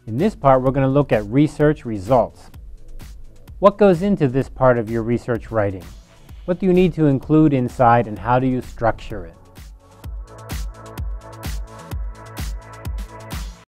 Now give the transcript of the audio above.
In this part, we're going to look at research results. What goes into this part of your research writing? What do you need to include inside and how do you structure it?